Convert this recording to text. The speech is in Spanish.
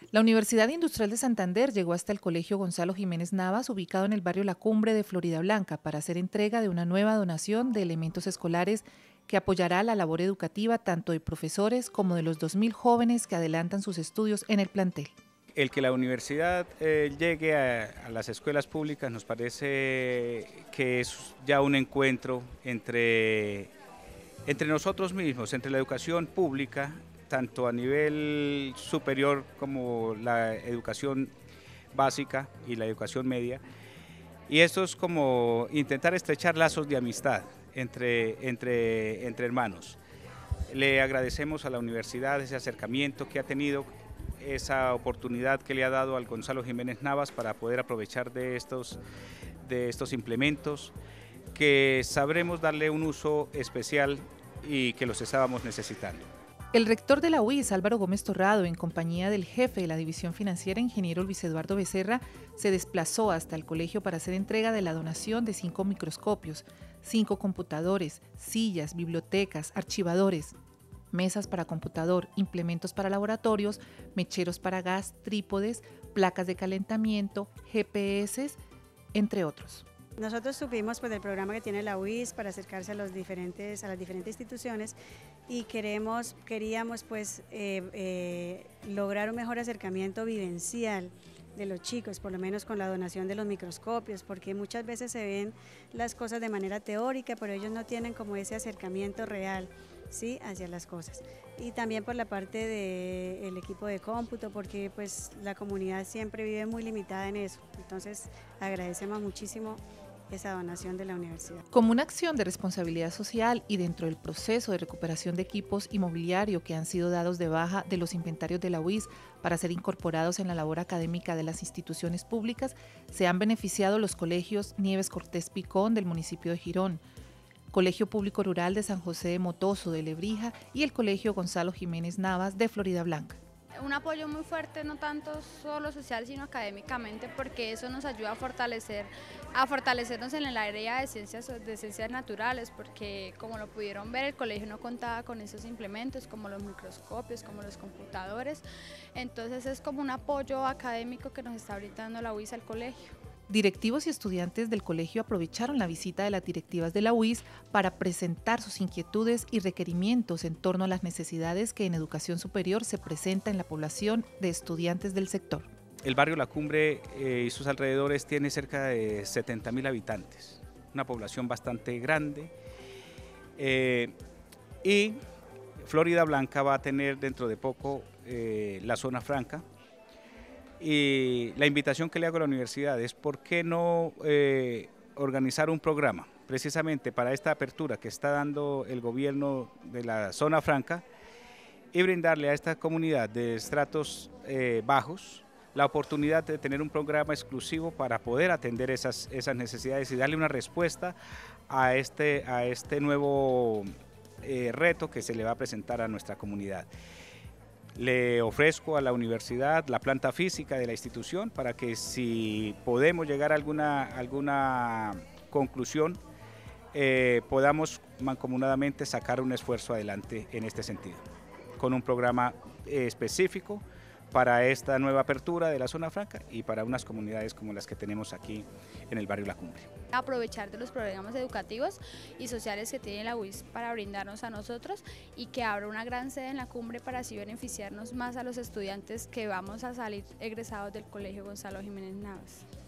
La Universidad Industrial de Santander llegó hasta el Colegio Gonzalo Jiménez Navas, ubicado en el barrio La Cumbre de Floridablanca, para hacer entrega de una nueva donación de elementos escolares que apoyará la labor educativa tanto de profesores como de los 2.000 jóvenes que adelantan sus estudios en el plantel. El que la universidad llegue a las escuelas públicas nos parece que es ya un encuentro entre nosotros mismos, entre la educación pública, tanto a nivel superior como la educación básica y la educación media, y esto es como intentar estrechar lazos de amistad entre hermanos. Le agradecemos a la universidad ese acercamiento que ha tenido, esa oportunidad que le ha dado al Gonzalo Jiménez Navas para poder aprovechar de estos implementos, que sabremos darle un uso especial y que los estábamos necesitando. El rector de la UIS, Álvaro Gómez Torrado, en compañía del jefe de la División Financiera, ingeniero Luis Eduardo Becerra, se desplazó hasta el colegio para hacer entrega de la donación de 5 microscopios, 5 computadores, sillas, bibliotecas, archivadores, mesas para computador, implementos para laboratorios, mecheros para gas, trípodes, placas de calentamiento, GPS, entre otros. Nosotros supimos del programa que tiene la UIS para acercarse a las diferentes instituciones y queríamos lograr un mejor acercamiento vivencial de los chicos, por lo menos con la donación de los microscopios, porque muchas veces se ven las cosas de manera teórica, pero ellos no tienen como ese acercamiento real, ¿sí?, hacia las cosas. Y también por la parte del equipo de cómputo, porque pues la comunidad siempre vive muy limitada en eso. Entonces agradecemos muchísimo esa donación de la universidad. Como una acción de responsabilidad social y dentro del proceso de recuperación de equipos y mobiliario que han sido dados de baja de los inventarios de la UIS para ser incorporados en la labor académica de las instituciones públicas, se han beneficiado los colegios Nieves Cortés Picón del municipio de Girón, Colegio Público Rural de San José de Motoso de Lebrija y el Colegio Gonzalo Jiménez Navas de Floridablanca. Un apoyo muy fuerte, no tanto solo social, sino académicamente, porque eso nos ayuda a fortalecernos en el área de ciencias naturales, porque como lo pudieron ver, el colegio no contaba con esos implementos, como los microscopios, como los computadores, entonces es como un apoyo académico que nos está brindando la UIS al colegio. Directivos y estudiantes del colegio aprovecharon la visita de las directivas de la UIS para presentar sus inquietudes y requerimientos en torno a las necesidades que en educación superior se presenta en la población de estudiantes del sector. El barrio La Cumbre y sus alrededores tiene cerca de 70.000 habitantes, una población bastante grande, y Floridablanca va a tener dentro de poco la zona franca. Y la invitación que le hago a la universidad es por qué no organizar un programa precisamente para esta apertura que está dando el gobierno de la zona franca y brindarle a esta comunidad de estratos bajos la oportunidad de tener un programa exclusivo para poder atender esas necesidades y darle una respuesta a este nuevo reto que se le va a presentar a nuestra comunidad. Le ofrezco a la universidad la planta física de la institución para que si podemos llegar a alguna conclusión, podamos mancomunadamente sacar un esfuerzo adelante en este sentido, con un programa específico para esta nueva apertura de la zona franca y para unas comunidades como las que tenemos aquí en el barrio La Cumbre. Aprovechar de los programas educativos y sociales que tiene la UIS para brindarnos a nosotros y que abra una gran sede en La Cumbre para así beneficiarnos más a los estudiantes que vamos a salir egresados del Colegio Gonzalo Jiménez Navas.